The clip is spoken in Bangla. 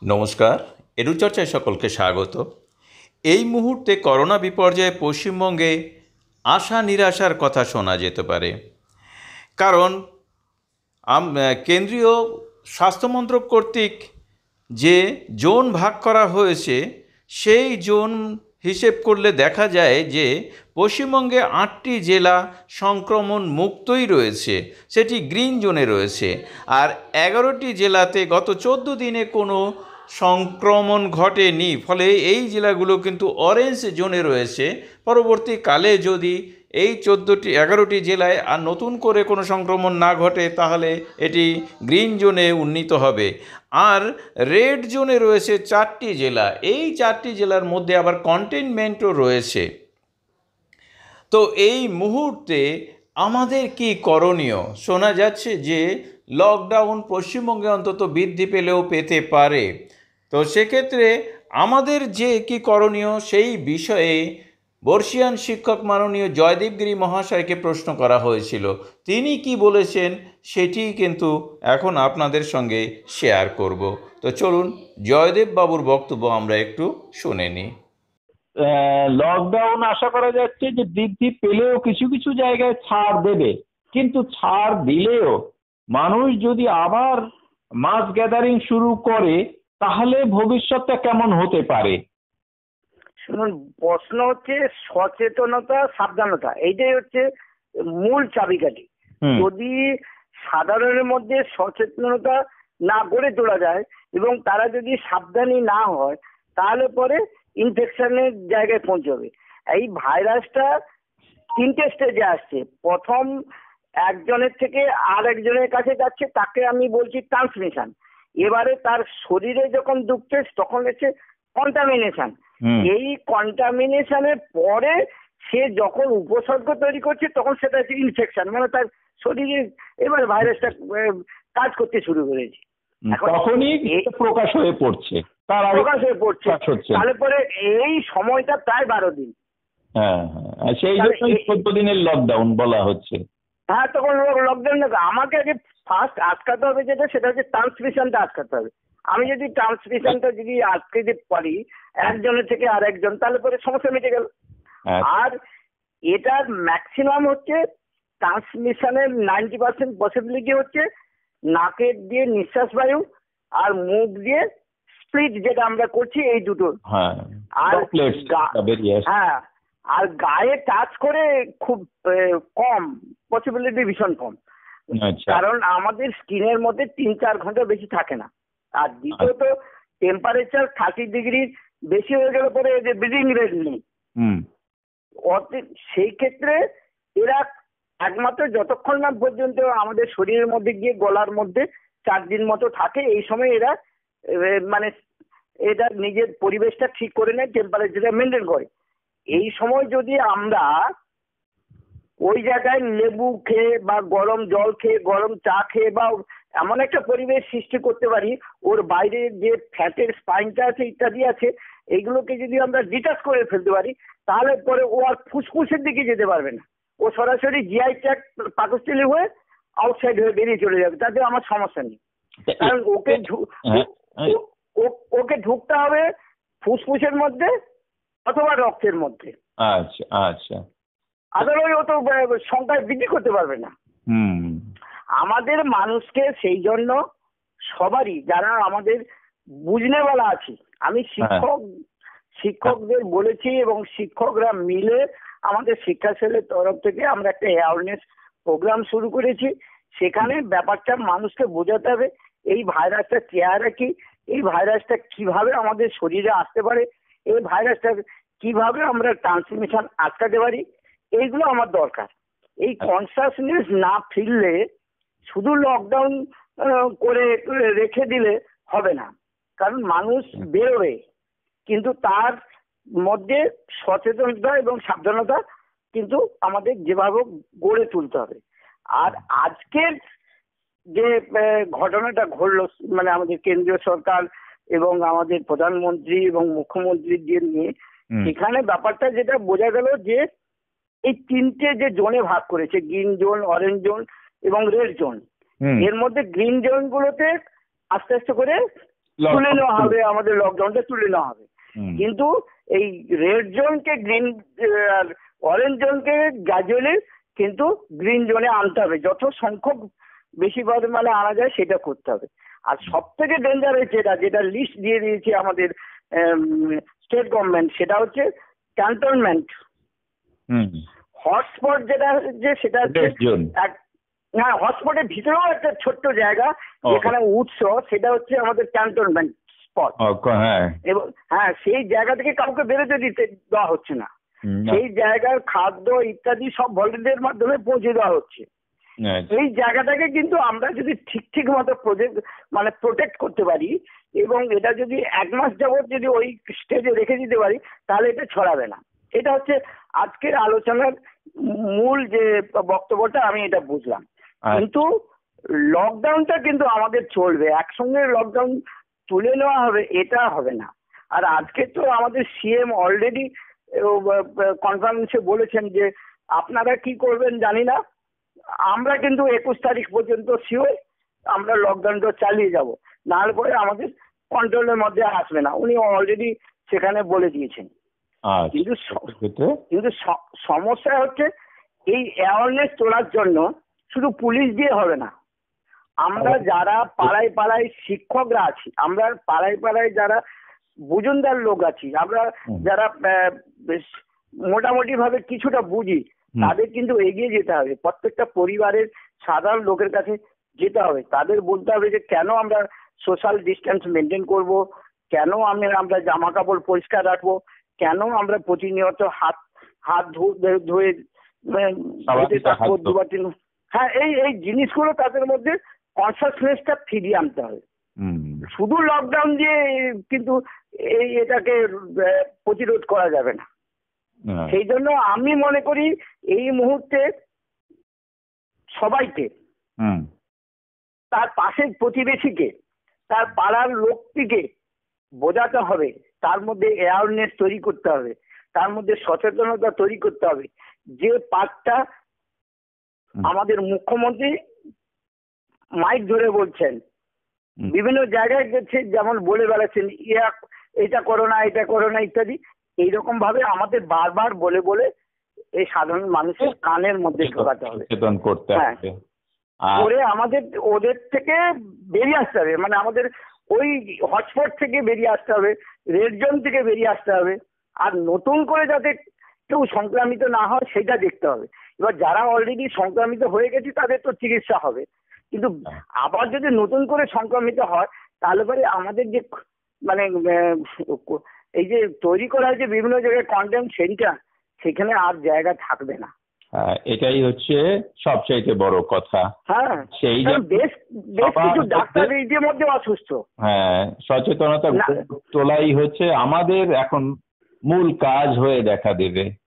নমস্কার, এরুচর্চায় সকলকে স্বাগত। এই মুহূর্তে করোনা বিপর্যয়ে পশ্চিমবঙ্গে আশা নিরাশার কথা শোনা যেতে পারে। কারণ কেন্দ্রীয় স্বাস্থ্যমন্ত্রক কর্তৃক যে জোন ভাগ করা হয়েছে সেই জোন হিসেব করলে দেখা যায় যে পশ্চিমবঙ্গে ৮টি জেলা সংক্রমণ মুক্তই রয়েছে, সেটি গ্রিন জোনে রয়েছে। আর ১১টি জেলাতে গত ১৪ দিনে কোনো সংক্রমণ ঘটেনি, ফলে এই জেলাগুলো কিন্তু অরেঞ্জ জোনে রয়েছে। পরবর্তীকালে যদি এই ১১টি জেলায় আর নতুন করে কোনো সংক্রমণ না ঘটে তাহলে এটি গ্রিন জোনে উন্নীত হবে। আর রেড জোনে রয়েছে ৪টি জেলা, এই ৪টি জেলার মধ্যে আবার কন্টেইনমেন্টও রয়েছে। তো এই মুহূর্তে আমাদের কি করণীয়? শোনা যাচ্ছে যে লকডাউন পশ্চিমবঙ্গে অন্তত বৃদ্ধি পেলেও পেতে পারে। তো সেক্ষেত্রে আমাদের যে কি করণীয় সেই বিষয়ে বর্ষীয়ান শিক্ষক মাননীয় জয়দেবগিরি মহাশয়কে প্রশ্ন করা হয়েছিল। তিনি কি বলেছেন সেটি কিন্তু এখন আপনাদের সঙ্গে শেয়ার করব। তো চলুন জয়দেব বাবুর বক্তব্য আমরা একটু শুনে নিই। লকডাউন আশা করা যাচ্ছে যে বৃদ্ধি পেলেও কিছু কিছু জায়গায় ছাড় দেবে, কিন্তু ছাড় দিলেও মানুষ যদি আবার মাস গ্যাদারিং শুরু করে তাহলে ভবিষ্যৎটা কেমন হতে পারে? শুনুন, প্রশ্ন হচ্ছে সচেতনতা, সাবধানতা, এইটাই হচ্ছে মূল চাবিকাঠি। যদি সাধারণের মধ্যে সচেতনতা না গড়ে তোলা যায় এবং তারা যদি সাবধানী না হয় তাহলে পরে ইনফেকশনের জায়গায় পৌঁছবে। এই ভাইরাসটা 3টে স্টেজে আসছে। প্রথম একজনের থেকে আর একজনের কাছে যাচ্ছে, তাকে আমি বলছি ট্রান্সমিশন। এবারে তার শরীরে যখন ঢুকছে তখন হচ্ছে কন্টামিনেশন। এই কন্টামিনেশনের পরে সে যখন উপসর্গ তৈরি করছে তখন সেটা হচ্ছে ইনফেকশন, মানে তার শরীরে এবার ভাইরাসটা কাজ করতে শুরু করেছে। তখনই প্রকাশ হয়ে পড়ছে, তাহলে পরে এই সময়টা প্রায় 12 দিন। হ্যাঁ, সেই জন্যই 14 দিনের লকডাউন বলা হচ্ছে। হ্যাঁ, তখন লকডাউন আমাকে আগে ফার্স্ট আটকাতে হবে, যেটা সেটা হচ্ছে ট্রান্সমিশনটা আটকাতে হবে। আমি যদি ট্রান্সমিশনটা যদি আটকে দিতে পারি একজনের থেকে আর একজন, তাহলে পরে সমস্যা মিটে গেল। আর এটার ম্যাক্সিমাম হচ্ছে ট্রান্সমিশনের 90% পসিবিলিটি হচ্ছে নাকের দিয়ে নিঃশ্বাস বায়ু আর মুখ দিয়ে স্প্লিট, যেটা আমরা করছি এই দুটো। আর হ্যাঁ, আর গায়ে টাচ করে খুব কম, পসিবিলিটি ভীষণ কম, কারণ আমাদের স্কিনের মধ্যে ৩-৪ ঘন্টা বেশি থাকে না। আর দ্বিতীয়ত টেম্পারেচার 30 ডিগ্রি বেশি হয়ে গেলে পরে যে ব্রিদিং রেট নেই। সেই ক্ষেত্রে এরা একমাত্র যতক্ষণ না পর্যন্ত আমাদের শরীরের মধ্যে গিয়ে গলার মধ্যে 4 দিন মতো থাকে, এই সময় এরা মানে এটা নিজের পরিবেশটা ঠিক করে নেয়, টেম্পারেচারটা মেনটেন করে। এই সময় যদি আমরা ওই জায়গায় লেবু খেয়ে বা গরম জল খেয়ে, গরম চা খেয়ে বা এমন একটা পরিবেশ সৃষ্টি করতে পারি, ওর বাইরে যে ফ্যাটের স্পাইনটা আছে ইত্যাদি আছে, এইগুলোকে যদি আমরা ডিটাচ করে ফেলতে পারি তাহলে পরে ও আর ফুসফুসের দিকে যেতে পারবে না, ও সরাসরি জিআই ট্র্যাক্ট পাকস্থলী হয়ে আউটসাইড হয়ে বেরিয়ে চলে যাবে। তাতে আমার সমস্যা নেই, কারণ ওকে ঢুকতে হবে ফুসফুসের মধ্যে অথবা রক্তের মধ্যে। আচ্ছা আচ্ছা, আদারওয়াইজ ও তো সংখ্যায় বৃদ্ধি করতে পারবে না। আমাদের মানুষকে সেই জন্য সবারই, যারা আমাদের বুঝনেওয়ালা আছি, আমি শিক্ষকদের বলেছি এবং শিক্ষকরা মিলে আমাদের শিক্ষা সেলের তরফ থেকে আমরা একটা অ্যাওয়ারনেস প্রোগ্রাম শুরু করেছি। সেখানে ব্যাপারটা মানুষকে বোঝাতে হবে এই ভাইরাসটা চেহারা কি, এই ভাইরাসটা কিভাবে আমাদের শরীরে আসতে পারে, এই ভাইরাসটা কিভাবে আমরা ট্রান্সমিশন আটকাতে পারি, এইগুলো আমার দরকার। এই কনসাসনেস না ফিরলে শুধু লকডাউন করে রেখে দিলে হবে না, কারণ মানুষ বেরোবে, কিন্তু তার মধ্যে সচেতনতা এবং সাবধানতা কিন্তু আমাদের যেভাবে গড়ে তুলতে হবে। আর আজকের যে ঘটনাটা ঘটলো, মানে আমাদের কেন্দ্রীয় সরকার এবং আমাদের প্রধানমন্ত্রী এবং মুখ্যমন্ত্রীদের নিয়ে, এখানে ব্যাপারটা যেটা বোঝা গেল যে এই 3টে যে জোনে ভাগ করেছে, গ্রিন জোন, অরেঞ্জ জোন এবং রেড জোন, এর মধ্যে গ্রিন জোন গুলোতে আস্তে আস্তে করে তুলে নেওয়া হবে, আমাদের লকডাউনটা তুলে নেওয়া হবে। কিন্তু এই রেড জোনকে গ্রিন আর অরেঞ্জ জোনকে গ্র্যাজুয়ালি কিন্তু গ্রিন জোনে আনতে হবে, যত সংখ্যক বেশি পরিমাণে আনা যায় সেটা করতে হবে। আর সব থেকে ডেঞ্জার হচ্ছে যেটা লিস্ট দিয়ে দিয়েছে আমাদের স্টেট গভর্নমেন্ট, সেটা হচ্ছে ক্যান্টনমেন্ট। হটস্পট যেটা হচ্ছে সেটা হ্যাঁ, হটস্পটের ভিতরেও একটা ছোট্ট জায়গা যেখানে উৎস, সেটা হচ্ছে আমাদের ক্যান্টনমেন্ট স্পট। এবং হ্যাঁ, সেই জায়গা থেকে কাউকে বেরোতে দেওয়া হচ্ছে না। সেই জায়গার খাদ্য ইত্যাদি সব ভলেন্টিয়ারের মাধ্যমে পৌঁছে দেওয়া হচ্ছে। এই জায়গাটাকে কিন্তু আমরা যদি ঠিক মতো প্রোটেক্ট করতে পারি এবং এটা যদি 1 মাস যাবত যদি ওই স্টেজে রেখে দিতে পারি, তাহলে এটা ছড়াবে না। এটা হচ্ছে আজকের আলোচনার মূল যে বক্তব্যটা, আমি এটা বুঝলাম। কিন্তু লকডাউনটা কিন্তু আমাদের চলবে, একসঙ্গে লকডাউন তুলে নেওয়া হবে এটা হবে না। আর আজকে তো আমাদের সিএম অলরেডি কনফারেন্সে বলেছেন যে আপনারা কি করবেন জানি না, আমরা কিন্তু 21 তারিখ পর্যন্ত শিওর আমরা লকডাউনটা চালিয়ে যাব, নাহলে পরে আমাদের কন্ট্রোলের মধ্যে আসবে না। উনি অলরেডি সেখানে বলে দিয়েছেন। কিন্তু সমস্যা হচ্ছে এই অ্যাওয়ারনেস তোলার জন্য শুধু পুলিশ দিয়ে হবে না, আমরা যারা পাড়ায় পাড়ায় শিক্ষকরা আছি, আমরা পাড়ায় পাড়ায় যারা বুঝনদার লোক আছি, আমরা যারা মোটামুটি ভাবে কিছুটা বুঝি, তাদের কিন্তু এগিয়ে যেতে হবে। প্রত্যেকটা পরিবারের সাধারণ লোকের কাছে যেতে হবে, তাদের বলতে হবে যে কেন আমরা সোশ্যাল ডিস্টেন্স মেনটেন করব, কেন আমরা জামা কাপড় পরিষ্কার রাখবো, কেন আমরা প্রতিনিয়ত হাত ধুয়ে থাকবো 2 বা 3। হ্যাঁ, এই জিনিসগুলো তাদের মধ্যে কনসাসনেসটা ফিরিয়ে আনতে হবে। শুধু লকডাউন দিয়ে কিন্তু এটাকে প্রতিরোধ করা যাবে না। সেই জন্য আমি মনে করি এই মুহূর্তে সবাইকে, তার পাশের প্রতিবেশীকে, তার পাড়ার লোকটিকে বোঝাতে হবে, তার মধ্যে অ্যাওয়ারনেস তৈরি করতে হবে, তার মধ্যে সচেতনতা তৈরি করতে হবে। যে পাঠটা আমাদের মুখ্যমন্ত্রী মাইক ধরে বলছেন, বিভিন্ন জায়গায় গেছে, যেমন বলে বেড়াচ্ছেন এটা করো না, এটা করো না ইত্যাদি, এইরকম ভাবে আমাদের বারবার বলে বলে এই সাধারণ মানুষের কানের মধ্যে ঢোকাতে হবে, সচেতন করতে হবে, করে আমাদের ওদের থেকে বেরিয়ে আসতে হবে। মানে আমাদের ওই হটস্পট থেকে বেরিয়ে আসতে হবে, রেড জোন থেকে বেরিয়ে আসতে হবে। আর নতুন করে যাতে কেউ সংক্রামিত না হয় সেটা দেখতে হবে। এবার যারা অলরেডি সংক্রামিত হয়ে গেছে তাদের তো চিকিৎসা হবে, কিন্তু আবার যদি নতুন করে সংক্রমিত হয় তাহলে পরে আমাদের যে এই যে তৈরি করা হয়েছে বিভিন্ন জায়গায় কন্টেন্ট সেন্টার, সেখানে আর জায়গা থাকবে না। এটাই হচ্ছে সবচাইতে বড় কথা। হ্যাঁ, সেই বেশ কিছু ডাক্তার ইতিমধ্যে অসুস্থ। হ্যাঁ, সচেতনতা তোলাই হচ্ছে আমাদের এখন মূল কাজ হয়ে দেখা দেবে।